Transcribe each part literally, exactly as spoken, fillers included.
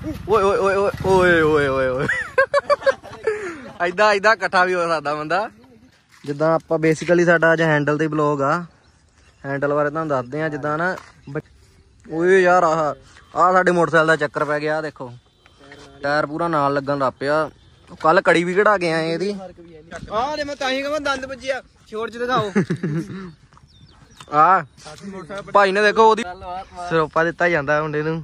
ਓਏ ਓਏ ਓਏ ਓਏ ਓਏ ਓਏ ਓਏ ਏਦਾਂ ਏਦਾਂ ਇਕੱਠਾ ਵੀ ਹੋ ਸਕਦਾ ਬੰਦਾ। ਜਿੱਦਾਂ ਆਪਾਂ ਬੇਸਿਕਲੀ ਸਾਡਾ ਅੱਜ ਹੈਂਡਲ ਤੇ ਬਲੌਗ ਆ। ਹੈਂਡਲ ਬਾਰੇ ਤੁਹਾਨੂੰ ਦੱਸਦੇ ਆ। ਜਿੱਦਾਂ ਨਾ ਓਏ ਯਾਰ ਆਹ ਆਹ ਸਾਡੇ ਮੋਟਰਸਾਈਕਲ ਦਾ ਚੱਕਰ ਪੈ ਗਿਆ। ਦੇਖੋ ਟਾਇਰ ਪੂਰਾ ਨਾਲ ਲੱਗਣ ਲੱਗ ਪਿਆ। ਕੱਲ ਕੜੀ ਵੀ ਕਢਾ ਕੇ ਆਏ ਇਹਦੀ। ਆਹ ਦੇ ਮੈਂ ਤਾਂ ਹੀ ਕਹਾਂ ਦੰਦ ਵੱਜਿਆ। ਛੋੜ ਚ ਦਿਖਾਓ। ਆ ਭਾਈ ਨੇ ਦੇਖੋ ਉਹਦੀ ਸਰੋਪਾ ਦਿੱਤਾ ਜਾਂਦਾ ਮੁੰਡੇ ਨੂੰ।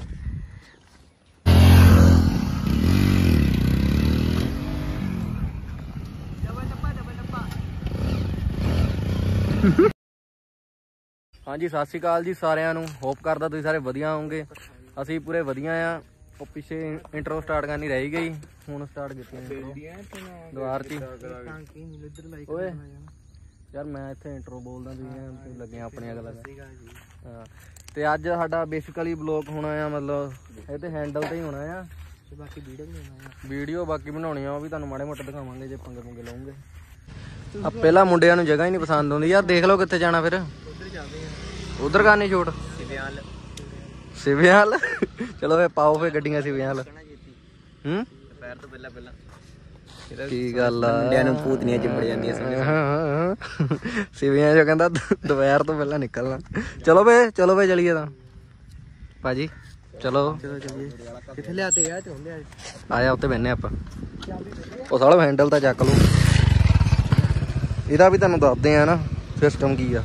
ਹਾਂਜੀ ਸਤਿ ਸ਼੍ਰੀ ਅਕਾਲ ਜੀ ਸਾਰਿਆਂ ਨੂੰ। ਹੋਪ ਕਰਦਾ ਤੁਸੀਂ ਸਾਰੇ ਵਧੀਆ ਹੋਵੋਗੇ। ਅਸੀਂ ਪੂਰੇ ਵਧੀਆ ਆ। ਉਹ ਪਿੱਛੇ ਇੰਟਰੋ ਸਟਾਰਟ ਕਰਨੀ ਰਹਿ ਗਈ, ਹੁਣ ਸਟਾਰਟ ਕੀਤੀ ਦੁਆਰ ਚ। ਓਏ ਯਾਰ ਮੈਂ ਇੱਥੇ ਇੰਟਰੋ ਬੋਲਦਾ, ਤੁਸੀਂ ਲੱਗੇ ਆਪਣੀਆਂ ਗੱਲਾਂ। ਹਾਂ ਤੇ ਅੱਜ ਸਾਡਾ ਬੇਸਿਕਲੀ ਬਲੌਗ ਹੋਣਾ ਆ, ਮਤਲਬ ਇਹ ਤੇ ਹੈਂਡਲ ਤੇ ਹੀ ਹੋਣਾ ਆ। ਬਾਕੀ ਵੀਡੀਓ ਵੀਡੀਓ ਬਾਕੀ ਬਣਾਉਣੀ ਆ, ਉਹ ਵੀ ਤੁਹਾਨੂੰ ਮਾੜੇ ਮੋਟੇ ਦਿਖਾਵਾਂਗੇ ਜੇ ਪੰਗੇ ਪੁੰਗੇ ਲਾਉਂਗੇ। ਆ ਪਹਿਲਾਂ ਮੁੰਡਿਆਂ ਨੂੰ ਜਗ੍ਹਾ ਹੀ ਨਹੀਂ ਪਸੰਦ ਆਉਂਦੀ ਯਾਰ। ਦੇਖ ਲਓ ਕਿੱਥੇ ਜਾਣਾ ਫਿਰ। ਉਧਰ ਕਰਨੀ ਛੋਟ ਸਿਵਿਆਂ ਵੱਲ। ਚਲੋ ਫੇ ਪਾਓ ਫੇ ਗੱਡੀਆਂ ਸਿਵਿਆਂ ਵੱਲ। ਹੂੰ ਦੁਪਹਿਰ ਤੋਂ ਪਹਿਲਾਂ ਪਹਿਲਾਂ ਕੀ ਗੱਲ ਆ, ਮੁੰਡਿਆਂ ਨੂੰ ਭੂਤਨੀਆਂ ਚਿੰਬੜ ਜਾਂਦੀਆਂ ਸਿਵਿਆਂ ਚੋਂ। ਕਹਿੰਦਾ ਦੁਪਹਿਰ ਤੋਂ ਪਹਿਲਾਂ ਨਿਕਲਣਾ। ਚਲੋ ਵੇ ਚਲੋ ਵੇ ਚਲੀਏ ਤਾਂ ਭਾਜੀ। ਚਲੋ ਕਿੱਥੇ ਲਿਆ ਤੇ ਗਿਆ ਆਇਆ ਉੱਤੇ ਬਹਿਨੇ ਆਪਾਂ। ਉਹ ਸਾਲਾ ਹੈਂਡਲ ਤਾਂ ਚੱਕ ਲਓ। ਇਹਦਾ ਵੀ ਤੁਹਾਨੂੰ ਦੱਸਦੇ ਆ ਨਾ ਸਿਸਟਮ ਕੀ ਆ।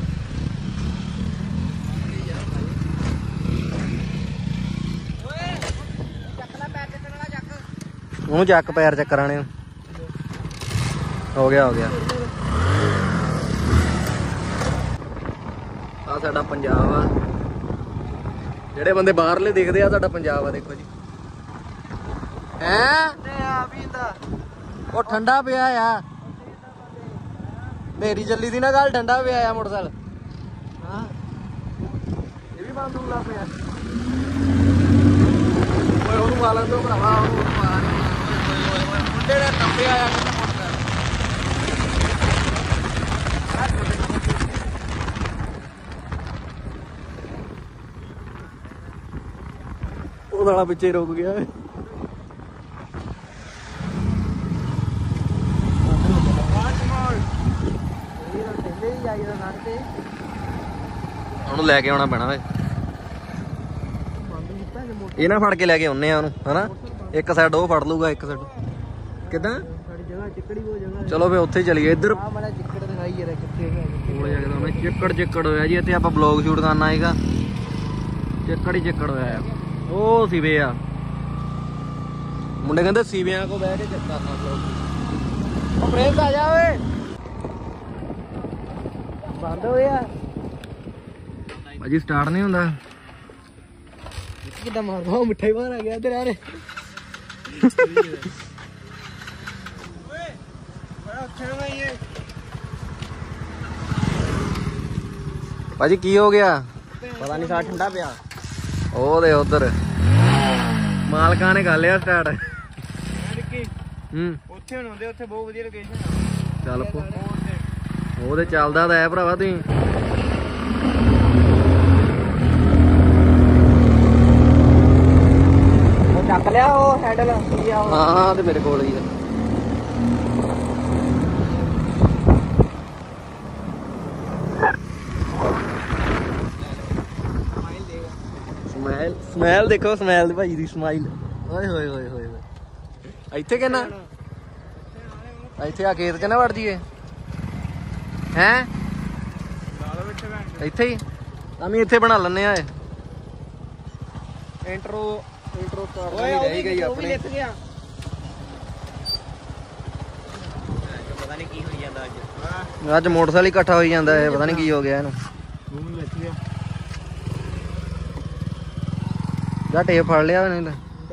ਉਹਨੂੰ ਚੱਕ ਪੈਰ ਚੱਕਰਾਣੇ। ਹੋ ਗਿਆ ਹੋ ਗਿਆ। ਆ ਸਾਡਾ ਪੰਜਾਬ ਆ। ਜਿਹੜੇ ਬੰਦੇ ਬਾਹਰਲੇ ਦੇਖਦੇ ਆ ਸਾਡਾ ਪੰਜਾਬ ਆ। ਦੇਖੋ ਜੀ ਹੈਂ ਉਹ ਠੰਡਾ ਪਿਆ ਆ। ਮੇਰੀ ਚੱਲੀ ਦੀ ਨਾ ਗੱਲ, ਠੰਡਾ ਪਿਆ ਆ ਮੋਟਰਸਾਈਕਲ। ਹਾਂ ਇਹ ਵੀ ਬੰਦ ਹੋਣ ਲੱਗ ਪਿਆ। ਓਏ ਉਹਨੂੰ ਮਾਲਾਂ ਤੋਂ ਭਰਾਵਾ ਮੁੰਡੇ ਨੇ ਟੱਪਿਆ ਆ ਮੋਟਰਸਾਈਕਲ। ਉਹ ਸਾਲਾ ਪਿੱਛੇ ਰੁਕ ਗਿਆ। ਉਹਨੂੰ ਲੈ ਕੇ ਆਉਣਾ ਪੈਣਾ ਵੇ। ਇਹ ਨਾ ਫੜ ਕੇ ਲੈ ਕੇ ਆਉਨੇ ਆ ਉਹਨੂੰ, ਹਨਾ। ਇੱਕ ਸਾਈਡ ਉਹ ਫੜ ਲੂਗਾ, ਇੱਕ ਸਾਈਡ ਕਿੱਦਾਂ। ਚਲੋ ਫੇ ਉੱਥੇ ਚਲੀਏ। ਇੱਧਰ ਚਿੱਕੜ ਚਿੱਕੜ ਹੋਇਆ ਜੀ ਇੱਥੇ। ਆਪਾਂ ਬਲੌਗ ਸ਼ੂਟ ਕਰਨਾ ਹੈਗਾ। ਚਿੱਕੜ ਹੀ ਚਿੱਕੜ ਹੋਇਆ। ਉਹ ਸਿਵੇ ਆ ਮੁੰਡੇ, ਕਹਿੰਦੇ ਸਿਵਿਆਂ ਕੋ ਬਹਿ ਕੇ ਚੈੱਕ ਕਰਨਾ ਬਲੌਗ। ਪ੍ਰੇਮ ਆ ਜਾ ਓਏ। ਬੰਦ ਹੋਇਆ ਭਾਜੀ, ਸਟਾਰਟ ਨਹੀਂ ਹੁੰਦਾ। ਕਿੱਦਾਂ ਮਾਰਦਾ ਮਿੱਠਾ ਹੀ ਬਾਹਰ ਆ ਗਿਆ ਤੇਰੇ। ਭਾਜੀ ਕੀ ਹੋ ਗਿਆ? ਪਤਾ ਨਹੀਂ, ਸਾਡਾ ਠੰਡਾ ਪਿਆ। ਉਹ ਦੇ ਉਧਰ ਮਾਲਕਾਂ ਨੇ ਕਰ ਲਿਆ ਸਟਾਰਟ। ਹੂੰ ਉੱਥੇ ਹੁਣ ਹੁੰਦੇ, ਉੱਥੇ ਬਹੁਤ ਵਧੀਆ ਲੋਕੇਸ਼ਨ। ਚੱਲ ਪੋ ਉਹ ਤੇ ਚੱਲਦਾ ਤਾਂ ਹੈ ਭਰਾਵਾ। ਤੁਸੀਂ ਉਹ ਚੱਕ ਲਿਆ ਉਹ ਹੈਂਡਲ? ਹਾਂ ਤੇ ਮੇਰੇ ਕੋਲ ਹੀ ਆ। ਸਮੈਲ ਸਮੈਲ ਦੇਖੋ, ਸਮੈਲ ਭਾਈ ਦੀ ਸਮਾਈਲ। ਓਏ ਹੋਏ ਹੋਏ ਹੋਏ ਹੋਏ। ਇੱਥੇ ਕਿੰਨਾ ਇੱਥੇ ਆ ਖੇਤ ਚ ਨਾ ਵੜ ਜੀਏ ਹੈਂ। ਇੱਥੇ ਹੀ ਅਸੀਂ ਇੱਥੇ ਬਣਾ ਲੈਂਦੇ ਆ। ਇੰਟਰੋ ਇੰਟਰੋ ਰਹਿ ਗਈ ਆਪਣੀ। ਪਤਾ ਨਹੀਂ ਕੀ ਹੋਈ ਜਾਂਦਾ ਅੱਜ। ਅੱਜ ਮੋਟਰਸਾਈਕਲ ਇਕੱਠਾ ਹੋਈ ਜਾਂਦਾ ਹੈ। ਪਤਾ ਨਹੀਂ ਕੀ ਹੋ ਗਿਆ ਇਹਨੂੰ। ਜਾ ਟੇਪ ਫੜ ਲਿਆ ਨਹੀਂ ਤਾਂ।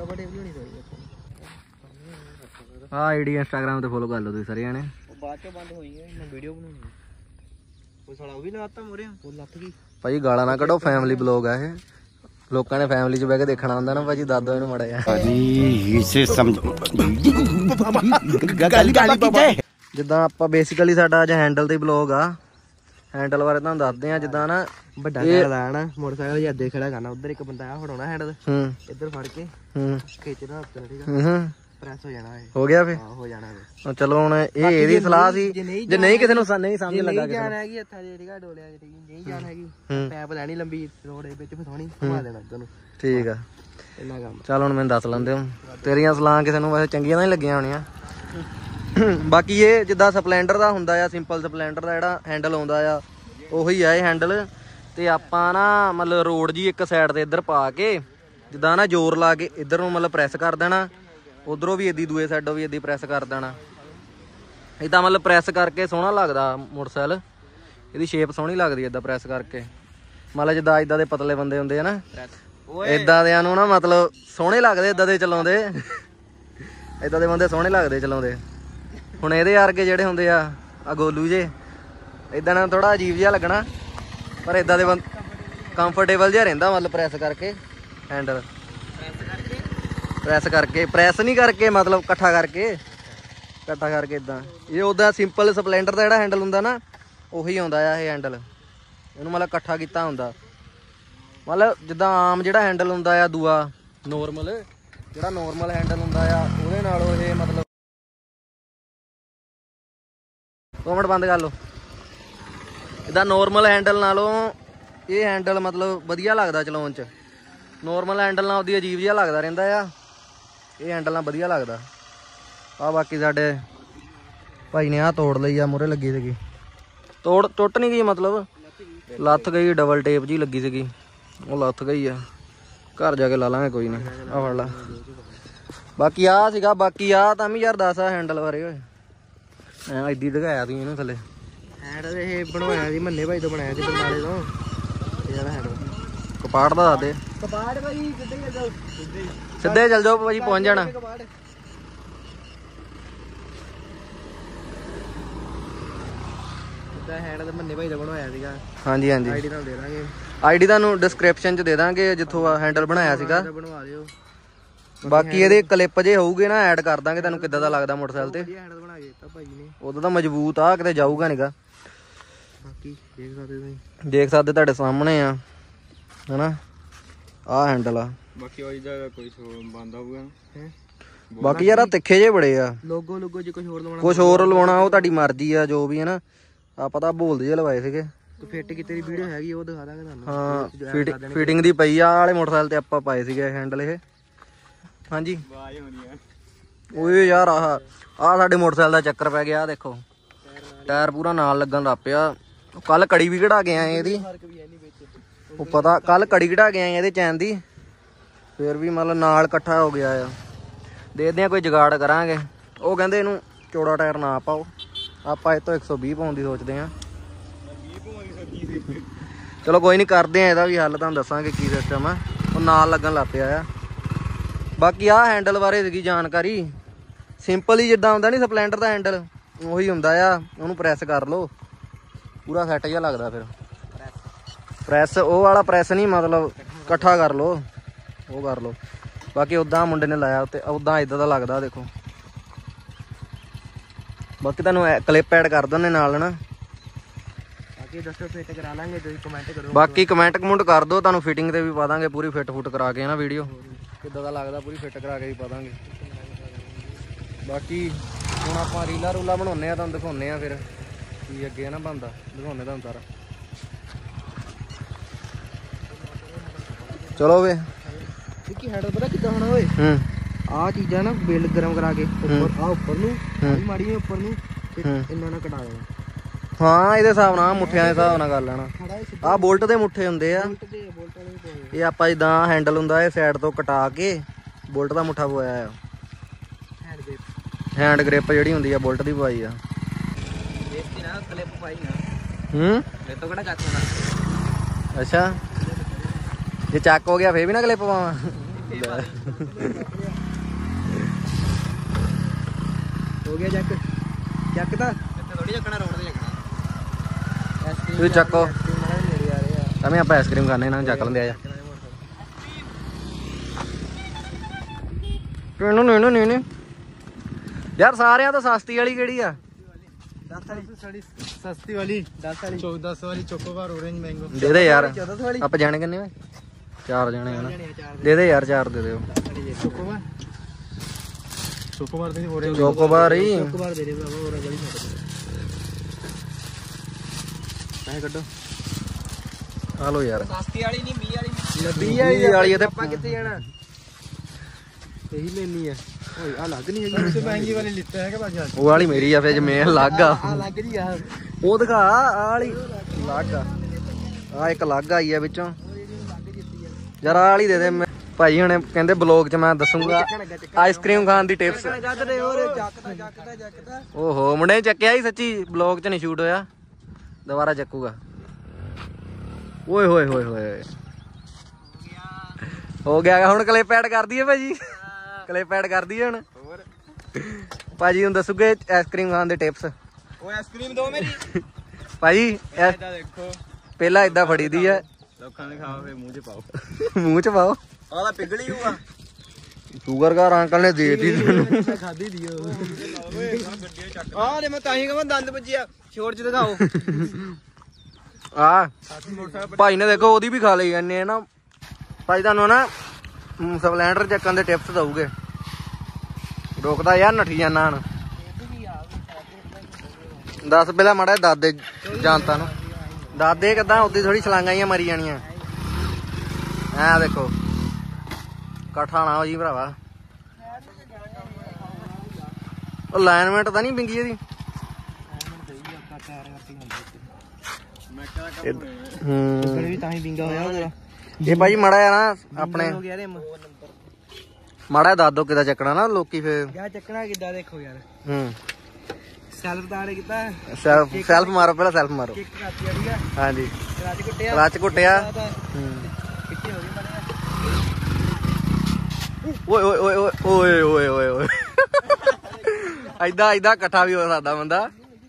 ਹਾਂ ਆਈਡੀ ਇੰਸਟਾਗ੍ਰਾਮ ਤੇ ਫੋਲੋ ਕਰ ਲਓ ਤੁਸੀਂ ਸਾਰੇ ਜਾਣੇ। ਬਾਅਦ ਚੋਂ ਬੰਦ ਹੋਈ ਹੈ, ਮੈਂ ਵੀਡੀਓ ਬਣਾਉਣੀ। ਉਹ ਸਾਲਾ ਉਹ ਵੀ ਲਾਤਾ ਮੋਰੇ। ਉਹ ਲੱਤ ਗਈ ਭਾਜੀ। ਗਾਲਾਂ ਨਾ ਕੱਢੋ, ਫੈਮਿਲੀ ਬਲੌਗ ਆ ਇਹ। ਲੋਕਾਂ ਨੇ ਫੈਮਿਲੀ ਚ ਬਹਿ ਕੇ ਦੇਖਣਾ ਹੁੰਦਾ ਨਾ ਭਾਜੀ। ਦਾਦੋ ਇਹਨੂੰ ਮੜਾ ਜਾ ਜਿੱਦਾਂ ਆਪਾਂ ਬੇਸਿਕਲੀ ਸਾਡਾ ਅੱਜ ਹੈਂਡਲ ਤੇ ਬਲੌਗ ਆ। ਹੈਂਡਲ ਬਾਰੇ ਤੁਹਾਨੂੰ ਦੱਸਦੇ ਆ। ਜਿੱਦਾਂ ਨਾ ਵੱਡਾ ਹੈਂਡਲ ਆ ਨਾ ਮੋਟਰਸਾਈਕਲ ਜਾਂ ਅੱਦੇ ਖੜਾ ਕਰਨਾ, ਉਧਰ ਇੱਕ ਬੰਦਾ ਆ ਫੜਾਉਣਾ ਹੈਂਡਲ, ਹੂੰ ਇੱਧਰ ਫੜ ਕੇ ਹੂੰ ਖਿੱਚਣਾ ਉੱਤੇ, ਠੀਕ ਆ, ਹੂੰ ਪ੍ਰੈਸ ਹੋ ਜਾਣਾ ਇਹ, ਹੋ ਗਿਆ ਫੇ। ਹਾਂ ਹੋ ਜਾਣਾ ਇਹ। ਉਹ ਚਲੋ ਹੁਣ ਇਹ ਇਹਦੀ ਸਲਾਹ ਸੀ, ਜੇ ਨਹੀਂ ਕਿਸੇ ਨੂੰ ਨਹੀਂ ਸਮਝ ਲੱਗਾ ਜਾਨ ਹੈਗੀ ਹੱਥਾਂ ਦੇ, ਠੀਕ ਆ, ਡੋਲਿਆ ਜੇ, ਠੀਕ ਨਹੀਂ ਜਾਨ ਹੈਗੀ, ਪੈਪ ਲੈਣੀ ਲੰਬੀ ਰੋਡ ਦੇ ਵਿੱਚ ਫਸਾਉਣੀ, ਘੁਮਾ ਦੇਣਾ ਇੱਧਰ ਨੂੰ, ਠੀਕ ਆ। ਇੰਨਾ ਕੰਮ। ਚੱਲ ਹੁਣ ਮੈਨੂੰ ਦੱਸ ਲੈਂਦੇ ਹੋ, ਤੇਰੀਆਂ ਸਲਾਹਾਂ ਕਿਸੇ ਨੂੰ ਵੈਸੇ ਚੰਗੀਆਂ ਤਾਂ ਨਹੀਂ ਲੱਗੀਆਂ ਹੋਣੀਆਂ। ਬਾਕੀ ਇਹ ਜਿੱਦਾਂ ਸਪਲੈਂਡਰ ਦਾ ਹੁੰਦਾ ਆ, ਸਿੰਪਲ ਸਪਲੈਂਡਰ ਦਾ ਜਿਹੜਾ ਹੈਂਡਲ ਆਉਂਦਾ ਆ ਉਹੀ ਆ ਇਹ ਹੈਂਡਲ। ਤੇ ਆਪਾਂ ਨਾ ਮਤਲਬ ਰੋਡ ਜੀ ਇੱਕ ਸਾਈਡ ਤੇ ਇੱਧਰ ਪਾ ਕੇ ਜਿੱਦਾਂ ਨਾ ਜ਼ੋਰ ਲਾ ਕੇ ਇੱਧਰ ਨੂੰ ਮਤਲਬ ਪ੍ਰੈਸ ਕਰ ਦੇਣਾ, ਉਧਰੋਂ ਵੀ ਇੱਦੀ ਦੂਏ ਸਾਈਡੋਂ ਵੀ ਇੱਦੀ ਪ੍ਰੈਸ ਕਰ ਦੇਣਾ। ਇੱਦਾਂ ਮਤਲਬ ਪ੍ਰੈਸ ਕਰਕੇ ਸੋਹਣਾ ਲੱਗਦਾ ਮੋਟਰਸਾਈਕਲ, ਇਹਦੀ ਸ਼ੇਪ ਸੋਹਣੀ ਲੱਗਦੀ ਇੱਦਾਂ ਪ੍ਰੈਸ ਕਰਕੇ। ਮਤਲਬ ਜਿੱਦਾਂ ਇੱਦਾਂ ਦੇ ਪਤਲੇ ਬੰਦੇ ਹੁੰਦੇ ਆ ਨਾ, ਇੱਦਾਂ ਦਿਆਂ ਨੂੰ ਨਾ ਮਤਲਬ ਸੋਹਣੇ ਲੱਗਦੇ ਇੱਦਾਂ ਦੇ ਚਲਾਉਂਦੇ, ਇੱਦਾਂ ਦੇ ਬੰਦੇ ਸੋਹਣੇ ਲੱਗਦੇ ਚਲਾਉਂਦੇ। ਹੁਣ ਇਹਦੇ ਵਰਗੇ ਜਿਹੜੇ ਹੁੰਦੇ ਆ ਆ ਗੋਲੂ ਜੇ, ਇੱਦਾਂ ਨਾਲ ਥੋੜਾ ਅਜੀਬ ਜਿਹਾ ਲੱਗਣਾ, ਪਰ ਇੱਦਾਂ ਦੇ ਬੰਦੇ ਕੰਫਰਟੇਬਲ ਜਿਹਾ ਰਹਿੰਦਾ ਮਤਲਬ ਪ੍ਰੈਸ ਕਰਕੇ ਹੈਂਡਲ, ਪ੍ਰੈਸ ਕਰਕੇ ਪ੍ਰੈਸ ਨਹੀਂ ਕਰਕੇ ਮਤਲਬ ਇਕੱਠਾ ਕਰਕੇ ਇਕੱਠਾ ਕਰਕੇ ਇੱਦਾਂ। ਇਹ ਉਹਦਾ ਸਿੰਪਲ ਸਪਲੈਂਡਰ ਦਾ ਜਿਹੜਾ ਹੈਂਡਲ ਹੁੰਦਾ ਨਾ ਉਹੀ ਆਉਂਦਾ ਆ ਇਹ ਹੈਂਡਲ, ਇਹਨੂੰ ਮਤਲਬ ਇਕੱਠਾ ਕੀਤਾ ਹੁੰਦਾ। ਮਤਲਬ ਜਿੱਦਾਂ ਆਮ ਜਿਹੜਾ ਹੈਂਡਲ ਹੁੰਦਾ ਆ ਦੂਆ ਨੋਰਮਲ, ਜਿਹੜਾ ਨੋਰਮਲ ਹੈਂਡਲ ਹੁੰਦਾ ਆ ਉਹਦੇ ਨਾਲੋਂ ਇਹ ਮਤਲਬ ਦੋ ਮਿੰਟ ਬੰਦ ਕਰ ਲਓ। ਜਿੱਦਾਂ ਨੋਰਮਲ ਹੈਂਡਲ ਨਾਲੋਂ ਇਹ ਹੈਂਡਲ ਮਤਲਬ ਵਧੀਆ ਲੱਗਦਾ ਚਲਾਉਣ 'ਚ। ਨੋਰਮਲ ਹੈਂਡਲ ਨਾਲ ਉਹਦੀ ਅਜੀਬ ਜਿਹਾ ਲੱਗਦਾ ਰਹਿੰਦਾ ਆ, ਇਹ ਹੈਂਡਲ ਨਾਲ ਵਧੀਆ ਲੱਗਦਾ ਆ। ਬਾਕੀ ਸਾਡੇ ਭਾਈ ਨੇ ਆਹ ਤੋੜ ਲਈ ਆ, ਮੂਹਰੇ ਲੱਗੀ ਸੀਗੀ, ਤੋੜ ਟੁੱਟ ਨਹੀਂ ਗਈ ਮਤਲਬ ਲੱਥ ਗਈ, ਡਬਲ ਟੇਪ ਜੀ ਲੱਗੀ ਸੀਗੀ ਉਹ ਲੱਥ ਗਈ ਆ, ਘਰ ਜਾ ਕੇ ਲਾ ਲਾਂਗੇ ਕੋਈ ਨਹੀਂ। ਆ ਫੜ ਲਾ। ਬਾਕੀ ਆਹ ਸੀਗਾ, ਬਾਕੀ ਆਹ ਤਾਂ ਵੀ ਯਾਰ ਦੱਸ ਆ ਹੈਂਡਲ ਬਾਰੇ ਓਏ, ਐ ਇੱਦੀ ਦਿਖਾਇਆ ਤੂੰ ਇਹਨੂੰ ਥੱਲੇ। ਹੈਂਡਲ ਇਹ ਬਣਵਾਇਆ ਸੀ ਮੰਨੇ ਭਾਈ ਤੋਂ, ਬਣਾਇਆ ਸੀ ਬਰਨਾਲੇ ਤੋਂ ਇਹਦਾ ਹੈਂਡਲ। ਕਪਾੜ ਦਾ ਦੱਸ ਦੇ। ਕਪਾੜ ਭਾਈ ਸਿੱਧੇ ਚੱਲ ਜਾਓ, ਸਿੱਧੇ ਚੱਲ ਜਾਓ ਭਾਜੀ, ਪਹੁੰਚ ਜਾਣਾ। ਇਹਦਾ ਹੈਂਡਲ ਮੰਨੇ ਭਾਈ ਦਾ ਬਣਵਾਇਆ ਸੀਗਾ। ਹਾਂਜੀ ਹਾਂਜੀ, ਆਈਡੀ ਤੁਹਾਨੂੰ ਦੇ ਦਾਂਗੇ, ਆਈਡੀ ਤੁਹਾਨੂੰ ਡਿਸਕ੍ਰਿਪਸ਼ਨ 'ਚ ਦੇ ਦਾਂਗੇ ਜਿੱਥੋਂ ਹੈਂਡਲ ਬਣਾਇਆ ਸੀਗਾ। ਬਣਵਾ ਲਿਓ। ਬਾਕੀ ਇਹਦੇ ਕਲਿੱਪ ਜੇ ਹੋਊਗੇ ਨਾ ਐਡ ਕਰ ਦਾਂਗੇ, ਤੁਹਾਨੂੰ ਕਿੱਦਾਂ ਦਾ ਲੱਗਦਾ ਮੋਟਰਸਾਈਕਲ ਤੇ। ਹੈਂਡਲ ਬਣਾ ਕੇ ਦਿੱਤਾ ਭਾਈ ਨੇ, ਉਦੋਂ ਤਾਂ ਮਜ਼ਬੂਤ ਆ, ਕਿਤੇ ਜਾਊਗਾ ਨੀਗਾ। ਬਾਕੀ ਦੇਖ ਸਕਦੇ ਤੁਸੀਂ, ਦੇਖ ਸਕਦੇ ਤੁਹਾਡੇ ਸਾਹਮਣੇ ਆ ਹਨਾ, ਆਹ ਹੈਂਡਲ ਆ। ਬਾਕੀ ਉਹ ਇਹਦਾ ਕੋਈ ਬੰਦਾ ਹੋਊਗਾ ਹੈ। ਬਾਕੀ ਯਾਰ ਆ ਤਿੱਖੇ ਜੇ ਬੜੇ ਆ, ਲੋਗੋ ਲੋਗੋ ਜੇ ਕੁਝ ਹੋਰ ਲਵਾਉਣਾ ਕੁਝ ਹੋਰ ਲਵਾਉਣਾ ਉਹ ਤੁਹਾਡੀ ਮਰਜ਼ੀ ਆ, ਜੋ ਵੀ ਹੈ ਨਾ। ਆਪਾਂ ਤਾਂ ਬੋਲਦੇ ਜੇ ਲਵਾਏ ਸੀਗੇ, ਫਿੱਟ ਕੀ ਤੇਰੀ ਵੀਡੀਓ ਹੈਗੀ ਉਹ ਦਿਖਾ ਦਾਂਗੇ ਤੁਹਾਨੂੰ। ਹਾਂ ਫਿਟਿੰਗ ਫਿਟਿੰਗ ਦੀ ਪਈ ਆ, ਵਾਲੇ ਮੋਟਰਸਾਈਕਲ ਤੇ ਆਪਾਂ ਪਾਏ ਸੀਗੇ ਹੈਂਡਲ ਇਹ। ਹਾਂਜੀ ਆਵਾਜ਼ ਹੋਣੀ ਆ ਓਏ ਯਾਰ, ਆਹ ਆਹ ਸਾਡੇ ਮੋਟਰਸਾਈਕਲ ਦਾ ਚੱਕਰ ਪੈ ਗਿਆ। ਦੇਖੋ ਟਾਇਰ ਪੂਰਾ ਨਾਲ ਲੱਗਣ ਲੱਗ ਪਿਆ। ਕੱਲ ਕੜੀ ਵੀ ਕਢਾ ਕੇ ਆਏ ਇਹਦੀ, ਉਹ ਪਤਾ ਕੱਲ ਕੜੀ ਕਢਾ ਕੇ ਆਏ ਇਹਦੇ ਚੈਨ ਦੀ, ਫਿਰ ਵੀ ਮਤਲਬ ਨਾਲ ਇਕੱਠਾ ਹੋ ਗਿਆ ਆ। ਦੇਖਦੇ ਆ ਕੋਈ ਜੁਗਾੜ ਕਰਾਂਗੇ। ਉਹ ਕਹਿੰਦੇ ਇਹਨੂੰ ਚੌੜਾ ਟਾਇਰ ਨਾ ਪਾਓ, ਆਪਾਂ ਇਹ ਤੋਂ ਇੱਕ ਸੌ ਵੀਹ ਪਾਉਣ ਦੀ ਸੋਚਦੇ ਹਾਂ। ਚਲੋ ਕੋਈ ਨਹੀਂ, ਕਰਦੇ ਆ ਇਹਦਾ ਵੀ ਹੱਲ, ਤੁਹਾਨੂੰ ਦੱਸਾਂਗੇ ਕੀ ਸਿਸਟਮ ਆ। ਉਹ ਨਾਲ ਲੱਗਣ ਲੱਗ ਪਿਆ ਆ। ਬਾਕੀ ਆਹ ਹੈਂਡਲ ਬਾਰੇ ਸੀਗੀ ਜਾਣਕਾਰੀ। ਸਿੰਪਲ ਹੀ ਜਿੱਦਾਂ ਹੁੰਦਾ ਨਹੀਂ ਸਪਲੈਂਡਰ ਦਾ ਹੈਂਡਲ, ਉਹੀ ਹੁੰਦਾ ਆ। ਉਹਨੂੰ ਪ੍ਰੈਸ ਕਰ ਲਓ, ਪੂਰਾ ਸੈੱਟ ਜਿਹਾ ਲੱਗਦਾ। ਫਿਰ ਪ੍ਰੈਸ ਉਹ ਵਾਲਾ ਪ੍ਰੈਸ ਨਹੀਂ, ਮਤਲਬ ਇਕੱਠਾ ਕਰ ਲਓ, ਉਹ ਕਰ ਲਓ। ਬਾਕੀ ਉੱਦਾਂ ਮੁੰਡੇ ਨੇ ਲਾਇਆ ਉੱਤੇ, ਉੱਦਾਂ ਇੱਦਾਂ ਦਾ ਲੱਗਦਾ ਦੇਖੋ। ਬਾਕੀ ਤੁਹਾਨੂੰ ਕਲਿੱਪ ਐਡ ਕਰ ਦਿੰਦੇ ਨਾਲ ਨਾ। ਬਾਕੀ ਦੱਸੋ ਫਿੱਟ ਕਰਾ ਲਾਂਗੇ, ਤੁਸੀਂ ਕਮੈਂਟ ਕਰੋ। ਬਾਕੀ ਕਮੈਂਟ ਕਮੈਂਟ ਕਰ ਦਿਓ, ਤੁਹਾਨੂੰ ਫਿਟਿੰਗ ਤੇ ਵੀ ਪਾ ਦਾਂਗੇ ਪੂਰੀ ਫਿੱਟ ਫੁੱਟ ਕਰਾ ਕੇ ਨਾ। ਵੀਡੀਓ ਕਿੱਦਾਂ ਦਾ ਲੱਗਦਾ ਪੂਰੀ ਫਿੱਟ ਕਰਾ ਕੇ ਵੀ ਪਾ ਦਾਂਗੇ। ਬਾਕੀ ਹੁਣ ਆਪਾਂ ਰੀਲਾ ਰੂਲਾ ਬਣਾਉਂਦੇ ਆ, ਤੁਹਾਨੂੰ ਦਿਖਾਉਂਦੇ ਆ ਫਿਰ ਕੀ ਅੱਗੇ ਨਾ ਬਣਦਾ, ਦਿਖਾਉਂਦੇ ਤੁਹਾਨੂੰ ਸਾਰਾ। ਚਲੋ ਵੇ ਕੀ ਹੈਂਡਲ ਪਤਾ ਕਿੱਦਾਂ ਹੋਣਾ ਓਏ, ਹੂੰ ਆਹ ਚੀਜ਼ਾਂ ਨਾ ਬਿੱਲ ਗਰਮ ਕਰਾ ਕੇ ਉੱਪਰ ਆ ਉੱਪਰ ਨੂੰ ਮਾੜੀ ਜਿਹੀ ਉੱਪਰ ਨੂੰ ਇੰਨਾ ਨਾ ਕਟਾ ਦੇਣਾ। ਹਾਂ ਇਹਦੇ ਹਿਸਾਬ ਨਾਲ ਮੁੱਠਿਆਂ ਦੇ ਹਿਸਾਬ ਨਾਲ ਕਰ ਲੈਣਾ। ਆਹ ਬੋਲਟ ਦੇ ਮੁੱਠੇ ਹੁੰਦੇ ਆ, ਇਹ ਆਪਾਂ ਜਿੱਦਾਂ ਹੈਂਡਲ ਹੁੰਦਾ ਇਹ ਸਾਈਡ ਤੋਂ ਕਟਾ ਕੇ ਬੋਲਟ ਦਾ ਮੁੱਠਾ ਪਵਾਇਆ ਆ। ਹੈਂਡ ਗ੍ਰਿਪ ਜਿਹੜੀ ਹੁੰਦੀ ਆ ਬੋਲਟ ਦੀ ਪਵਾਈ ਆ। ਹੂੰ ਅੱਛਾ, ਜੇ ਚੱਕ ਹੋ ਗਿਆ ਫੇਰ ਵੀ ਨਾ ਕਲਿੱਪ ਪਾਵਾਂ। ਹੋ ਗਿਆ ਚੱਕ, ਚੱਕ ਤਾਂ ਥੋੜੀ ਚੱਕਣਾ, ਰੋਡ ਤੇ ਚੱਕਣਾ। ਤੁਸੀਂ ਚੱਕੋ ਤਾਂ ਮੈਂ ਆਪਾਂ ਆਈਸਕ੍ਰੀਮ ਖਾਣੇ ਇਹਨਾਂ ਨੂੰ ਚੱਕ ਲੈਂਦੇ ਆ। ਕਿਹਨੂੰ ਨਹੀਂ ਨਹੀਂ ਯਾਰ, ਸਾਰਿਆਂ ਤੋਂ ਸਸਤੀ ਵਾਲੀ ਕਿਹੜੀ ਆ? सस्ती वाली दस वाली दस वाली चोकोबार ऑरेंज मैंगो ਦੇ ਦੇ ਯਾਰ चौदह वाली ਆਪਾਂ ਜਾਣੇ ਕਿੰਨੇ ਓਏ ਚਾਰ ਜਾਣੇ ਹਨਾ ਦੇ ਦੇ ਯਾਰ ਚਾਰ ਦੇ ਦਿਓ चोकोबार चोकोबार दे ऑरेंज ਚੋਕੋਬਾਰ ਹੀ चोकोबार दे दे बाबा ऑरेंज वाली पैसे कड्डो ਆ ਲੋ ਯਾਰ सस्ती वाली नहीं बीस वाली ਵੀਹ ਵਾਲੀ ਆ ਤੇ ਆਪਾਂ ਕਿੱਥੇ ਜਾਣਾ ਇਹੀ ਲੈਣੀ ਆ ਓਏ ਆ ਲੱਗ ਨਹੀਂ ਹੈਗੀ सबसे महंगी वाली लेते हैं क्या भाई ਉਹ ਵਾਲੀ ਮੇਰੀ ਆ ਫੇਰ ਜਿਵੇਂ ਲੱਗ ਆ आ लग रही है ਉਹ ਦਿਖਾ ਆ ਵਾਲੀ ਲੱਗ ਆ ਆ ਇੱਕ ਲੱਗ ਆਈ ਆ ਵਿੱਚੋਂ ਯਾਰ ਆ ਵਾਲੀ ਦੇ ਦੇ ਮੈਂ- ਭਾਈ ਹੁਣੇ ਕਹਿੰਦੇ ਬਲੌਗ 'ਚ ਮੈਂ ਦੱਸੂਗਾ ਆਈਸਕ੍ਰੀਮ ਖਾਣ ਦੀ ਟਿਪਸ ਜੱਕਦੇ ਓਰੇ ਜੱਕਦਾ ਜੱਕਦਾ ਜੱਕਦਾ ਓਹੋ ਮੁੰਡੇ ਨੇ ਚੱਕਿਆ ਹੀ ਸੱਚੀ ਬਲੌਗ 'ਚ ਨਹੀਂ ਸ਼ੂਟ ਹੋਇਆ ਦੁਬਾਰਾ ਚੱਕੂਗਾ ਓਏ ਹੋਏ ਹੋਏ ਹੋਏ ਹੋ ਗਿਆ ਹੁਣ ਕਲਿੱਪ ਐਡ ਕਰ ਦਈਏ ਭਾਜੀ ਕਲਿੱਪ ਐਡ ਕਰ ਦਈਏ ਹੁਣ ਭਾਜੀ ਹੁਣ ਦੱਸੂਗੇ ਆਈਸਕ੍ਰੀਮ ਖਾਣ ਦੇ ਟਿਪਸ ਓਏ ਆਈਸਕ੍ਰੀਮ ਦੋ ਮੇਰੀ ਭਾਜੀ ਇਹਦਾ ਦੇਖੋ ਪਹਿਲਾਂ ਇਦਾਂ ਫੜੀ ਦੀ ਆ ਲੋਕਾਂ ਨੇ ਖਾਓ ਫੇ ਮੂੰਹ 'ਚ ਪਾਓ ਮੂੰਹ 'ਚ ਪਾਓ ਆਹ ਪਿਗਲੀ ਹੋਊਗਾ ਸ਼ੂਗਰ ਘਰ ਅੰਕਲ ਨੇ ਦੇ ਦਿੱਤੀ ਤੈਨੂੰ ਖਾਦੀ ਦੀ ਆਹ ਨੇ ਮੈਂ ਤਾਂ ਹੀ ਕਹਾਂ ਦੰਦ ਵੱਜਿਆ ਛੋੜ 'ਚ ਦਿਖਾਓ ਆ ਭਾਈ ਨੇ ਦੇਖੋ ਉਹਦੀ ਵੀ ਖਾ ਲਈ ਜਾਂਦੇ ਆ ਨਾ ਭਾਈ ਤੁਹਾਨੂੰ ਨਾ ਸਪਲੈਂਡਰ ਚੱਕਣ ਦੇ ਟਿਪਸ ਦਊਗੇ ਰੋਕਦਾ ਯਾਰ ਨੱਠੀ ਜਾਣਾ ਹਣ ਦੱਸ ਪਹਿਲਾਂ ਮਾੜਾ ਦਾਦੇ ਜਾਣਤਾ ਨੂੰ ਦਾਦੇ ਕਿੱਦਾਂ ਉਦੀ ਥੋੜੀ ਛਲਾਂਗਾਂ ਹੀ ਮਾਰੀ ਜਾਣੀਆਂ ਐ ਦੇਖੋ ਇਕੱਠਾ ਨਾ ਹੋ ਜੀ ਭਰਾਵਾ ਉਹ ਲਾਈਨਮੈਂਟ ਤਾਂ ਨਹੀਂ ਬਿੰਗੀ ਇਹਦੀ ਹੂੰ ਵੀ ਤਾਂ ਹੀ ਵਿੰਗਾ ਹੋਇਆ ਉਹਦਾ ਇਹ ਭਾਜੀ ਮਾੜਾ ਆ ਨਾ ਆਪਣੇ ਹੋ ਗਿਆ ਰੇ ਮਾੜਾ ਦਾਦੋ ਕਿਦਾ ਚੱਕਣਾ ਨਾ ਲੋਕੀ ਫੇਰ ਯਾ ਚੱਕਣਾ ਕਿੱਦਾਂ ਦੇਖੋ ਯਾਰ ਹੂੰ ਸੈਲਫ ਦਾੜੇ ਕੀਤਾ ਸੈਲਫ ਸੈਲਫ ਮਾਰੋ ਪਹਿਲਾਂ ਸੈਲਫ ਮਾਰੋ ਕਿੱਕ ਕਰਤੀ ਅੜੀ ਆ ਹਾਂਜੀ ਕਰਾਚ ਕੁੱਟਿਆ ਕਲਚ ਘੁੱਟਿਆ ਹੂੰ ਕਿੱਥੇ ਹੋ ਗਈ ਮਾੜਾ ਓਏ ਓਏ ਓਏ ਓਏ ਓਏ ਓਏ ਓਏ ਐਦਾਂ ਐਦਾਂ ਇਕੱਠਾ ਵੀ ਹੋ ਸਕਦਾ ਬੰਦਾ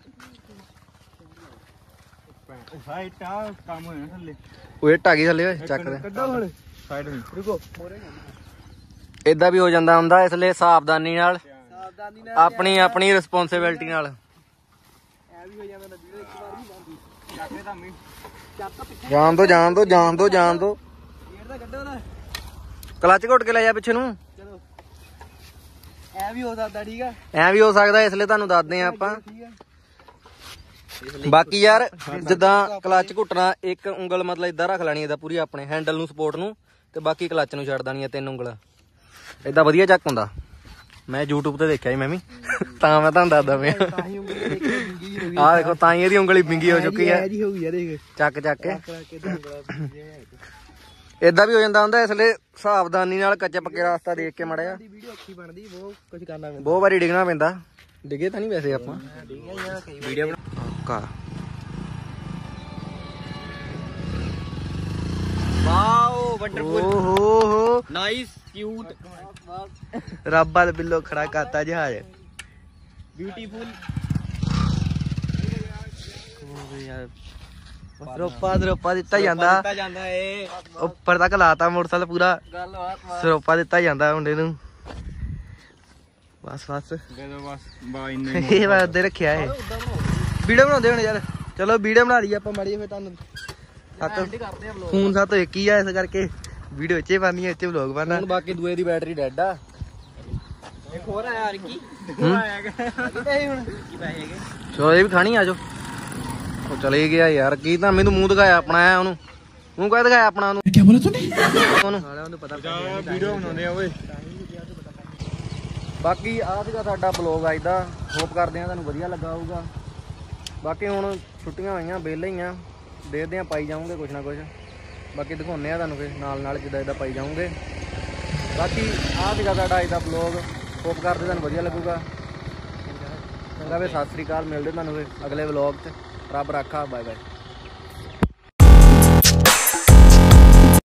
ਸਾਈਟ ਆ ਕੰਮ ਹੋਇਆ ਥੱਲੇ ਓਏ ਟਾਗੀ ਥੱਲੇ ਓਏ ਚੱਕ ਦੇ ਕੱਢੋ ਹੁਣ ਸਾਈਡ ਵਿੱਚ ਰੁਕੋ ਏਦਾਂ ਵੀ ਹੋ ਜਾਂਦਾ ਹੁੰਦਾ ਇਸ ਲਈ ਸਾਵਧਾਨੀ ਨਾਲ ਸਾਵਧਾਨੀ ਨਾਲ ਆਪਣੀ ਆਪਣੀ ਰਿਸਪੌਂਸਿਬਿਲਟੀ ਨਾਲ ਐ ਵੀ ਹੋ ਜਾਂਦਾ ਵੀਡੀਓ ਇੱਕ ਵਾਰ ਨਹੀਂ ਬੰਦੀ ਚੱਕੇ ਤਾਂ ਮੈਂ ਚੱਕ ਪਿੱਛੇ ਜਾਣ ਦੋ ਜਾਣ ਦੋ ਜਾਣ ਦੋ ਜਾਣ ਦੋ ਗੇਟ ਦਾ ਕੱਢੋ ਨਾ ਕਲਚ ਘੁੱਟ ਕੇ ਲੈ ਜਾ ਪਿੱਛੇ ਨੂੰ ਚਲੋ ਐ ਵੀ ਹੋ ਸਕਦਾ ਠੀਕ ਆ ਐ ਵੀ ਹੋ ਸਕਦਾ ਇਸ ਲਈ ਤੁਹਾਨੂੰ ਦੱਸਦੇ ਆ ਆਪਾਂ ਠੀਕ ਆ ਬਾਕੀ ਯਾਰ ਜਿੱਦਾਂ ਕਲਚ ਘੁੱਟਣਾ ਇੱਕ ਉਂਗਲ ਮਤਲਬ ਇਦਾਂ ਰੱਖ ਲੈਣੀ ਇਹਦਾ ਪੂਰੀ ਆਪਣੇ ਹੈਂਡਲ ਨੂੰ ਸਪੋਰਟ ਨੂੰ ਤੇ ਬਾਕੀ ਕਲਚ ਨੂੰ ਛੱਡ ਦੇਣੀ ਆ ਤਿੰਨ ਉਂਗਲਾਂ ਏਦਾਂ ਵਧੀਆ ਚੱਕ ਹੁੰਦਾ ਮੈਂ YouTube ਤੇ ਦੇਖਿਆ ਸੀ ਮੈਂ ਵੀ ਤਾਂ ਮੈਂ ਤੁਹਾਨੂੰ ਦੱਸਦਾ ਪਿਆ ਤਾਂ ਹੀ ਉਂਗਲੀ ਦੇਖ ਕੇ ਬਿੰਗੀ ਹੋ ਗਈ ਆਹ ਦੇਖੋ ਤਾਂ ਹੀ ਇਹਦੀ ਉਂਗਲੀ ਬਿੰਗੀ ਹੋ ਚੁੱਕੀ ਹੈ ਜੀ ਹੋ ਗਈ ਆ ਦੇਖ ਚੱਕ ਚੱਕ ਕੇ ਕੇ ਉਂਗਲਾ ਏਦਾਂ ਵੀ ਹੋ ਜਾਂਦਾ ਹੁੰਦਾ ਇਸ ਲਈ ਸਾਵਧਾਨੀ ਨਾਲ ਕੱਚੇ ਪੱਕੇ ਰਾਸਤਾ ਦੇਖ ਕੇ ਮੜਿਆ ਦੀ ਵੀਡੀਓ ਅੱਖੀ ਬਣਦੀ ਬਹੁਤ ਕੁਝ ਕਰਨਾ ਪੈਂਦਾ ਬਹੁਤ ਵਾਰੀ ਡਿੱਗਣਾ ਪੈਂਦਾ ਡਿੱਗੇ ਤਾਂ ਨਹੀਂ ਵੈਸੇ ਆਪਾਂ ਵੀਡੀਓ ਕਾ ਵਾਓ ਵੰਡਰਫੁਲ ਓਹੋ ਨਾਈਸ ਕਿਊਟ ਰੱਬ ਵਾਲ ਬਿੱਲੋ ਖੜਾ ਕਰਤਾ ਜਹਾਜ਼ ਬਿਊਟੀਫੁਲ ਸਰੋਪਾ ਸਰੋਪਾ ਦਿੱਤਾ ਜਾਂਦਾ ਦਿੱਤਾ ਜਾਂਦਾ ਏ ਉੱਪਰ ਤੱਕ ਲਾਤਾ ਮੋਟਰਸਾਈਕਲ ਪੂਰਾ ਗੱਲਬਾਤ ਸਰੋਪਾ ਦਿੱਤਾ ਜਾਂਦਾ ਮੁੰਡੇ ਨੂੰ ਬਸ ਬਸ ਦੇ ਦੋ ਬਸ ਬਾ ਇੰਨੇ ਇਹ ਵਾਰ ਦੇ ਰੱਖਿਆ ਇਹ ਵੀਡੀਓ ਬਣਾਉਂਦੇ ਹੁਣ ਯਾਰ ਚਲੋ ਵੀਡੀਓ ਬਣਾ ਲਈਏ ਆਪਾਂ ਮਾੜੀ ਫਿਰ ਤੁਹਾਨੂੰ ਸੱਤ ਫੋਨ ਸੱਤ ਇੱਕ ਹੀ ਆ ਇਸ ਕਰਕੇ ਵੀਡੀਓ ਇੱਥੇ ਪਾਣੀ ਇੱਥੇ ਵਲੌਗ ਪਾਣਾ ਹੁਣ ਬਾਕੀ ਦੂਏ ਦੀ ਬੈਟਰੀ ਡੈਡ ਆ ਇੱਕ ਹੋਰ ਆਇਆ ਯਾਰ ਕੀ ਆਇਆ ਕਿਤੇ ਹੁਣ ਕੀ ਪੈਸੇ ਹੈਗੇ ਚਲੋ ਇਹ ਵੀ ਖਾਣੀ ਆ ਜਾਓ ਉਹ ਚਲੇ ਗਿਆ ਯਾਰ ਕੀ ਤਾਂ ਮੈਨੂੰ ਮੂੰਹ ਦਿਖਾਇਆ ਆਪਣਾ ਆ ਉਹਨੂੰ ਮੂੰਹ ਕਹਿ ਦਿਖਾਇਆ ਆਪਣਾ ਉਹਨੂੰ ਕੀ ਬੋਲਿਆ ਤੂੰ ਉਹਨੂੰ ਉਹਨੂੰ ਪਤਾ ਵੀਡੀਓ ਬਣਾਉਂਦੇ ਆ ਓਏ ਬਾਕੀ ਆਹ ਸੀਗਾ ਸਾਡਾ ਬਲੌਗ ਅੱਜ ਦਾ ਹੋਪ ਕਰਦੇ ਆ ਤੁਹਾਨੂੰ ਵਧੀਆ ਲੱਗਾ ਹੋਊਗਾ ਬਾਕੀ ਹੁਣ ਛੁੱਟੀਆਂ ਹੋਈਆਂ ਵਿਹਲੇ ਹੀ ਆ ਦੇਖਦੇ ਆ ਪਾਈ ਜਾਊਂਗੇ ਕੁਛ ਨਾ ਕੁਛ ਬਾਕੀ ਦਿਖਾਉਂਦੇ ਆ ਤੁਹਾਨੂੰ ਫਿਰ ਨਾਲ ਨਾਲ ਜਿੱਦਾਂ ਜਿੱਦਾਂ ਪਾਈ ਜਾਊਂਗੇ ਬਾਕੀ ਆਹ ਸੀਗਾ ਸਾਡਾ ਅੱਜ ਦਾ ਬਲੌਗ ਹੋਪ ਕਰਦੇ ਤੁਹਾਨੂੰ ਵਧੀਆ ਲੱਗੂਗਾ ਚੰਗਾ ਫਿਰ ਸਤਿ ਸ੍ਰੀ ਅਕਾਲ ਮਿਲਦੇ ਤੁਹਾਨੂੰ ਫਿਰ ਅਗਲੇ ਵਲੌਗ 'ਚ ਰੱਬ ਰਾਖਾ ਬਾਏ ਬਾਏ